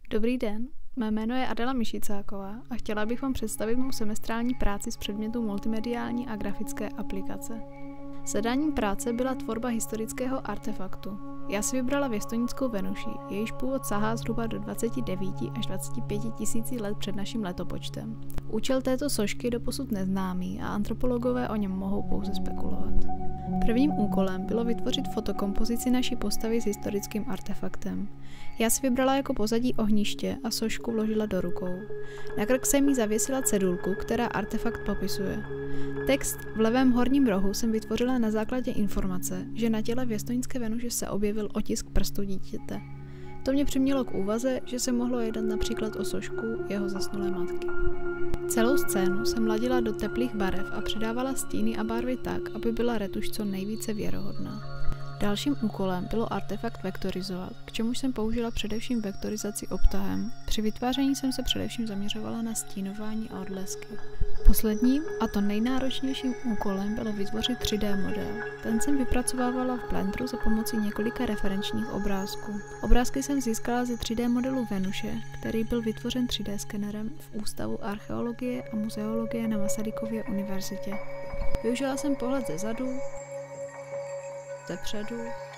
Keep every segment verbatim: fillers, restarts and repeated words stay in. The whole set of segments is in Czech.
Dobrý den, mé jméno je Adela Mišicáková a chtěla bych vám představit mou semestrální práci z předmětu multimediální a grafické aplikace. Zadáním práce byla tvorba historického artefaktu. Já si vybrala věstonickou Venuši, jejíž původ sahá zhruba do dvacet devět až dvacet pět tisíc let před naším letopočtem. Účel této sošky je doposud neznámý a antropologové o něm mohou pouze spekulovat. Prvním úkolem bylo vytvořit fotokompozici naší postavy s historickým artefaktem. Já si vybrala jako pozadí ohniště a sošku vložila do rukou. Na krk jsem jí zavěsila cedulku, která artefakt popisuje. Text v levém horním rohu jsem vytvořila na základě informace, že na těle věstonické Venuše se objevil otisk prstu dítěte. To mě přimělo k úvaze, že se mohlo jednat například o sošku jeho zesnulé matky. Celou scénu jsem ladila do teplých barev a přidávala stíny a barvy tak, aby byla retuš co nejvíce věrohodná. Dalším úkolem bylo artefakt vektorizovat, k čemuž jsem použila především vektorizaci obtahem. Při vytváření jsem se především zaměřovala na stínování a odlesky. Posledním a to nejnáročnějším úkolem bylo vytvořit tři dé model. Ten jsem vypracovávala v Blenderu za pomocí několika referenčních obrázků. Obrázky jsem získala ze tři dé modelu Venuše, který byl vytvořen tři dé skenerem v Ústavu archeologie a muzeologie na Masarykově univerzitě. Využila jsem pohled ze zadu, ze předu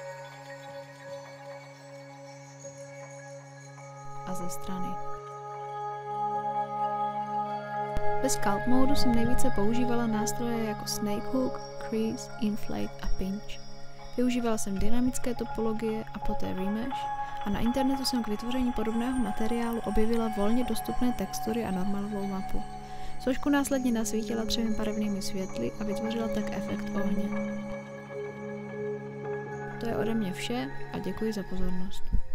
a ze strany. Ve Sculpt módu jsem nejvíce používala nástroje jako Snake Hook, Crease, Inflate a Pinch. Využívala jsem dynamické topologie a poté Remesh a na internetu jsem k vytvoření podobného materiálu objevila volně dostupné textury a normalovou mapu. Sošku následně nasvítila třemi barevnými světly a vytvořila tak efekt ohně. To je ode mě vše a děkuji za pozornost.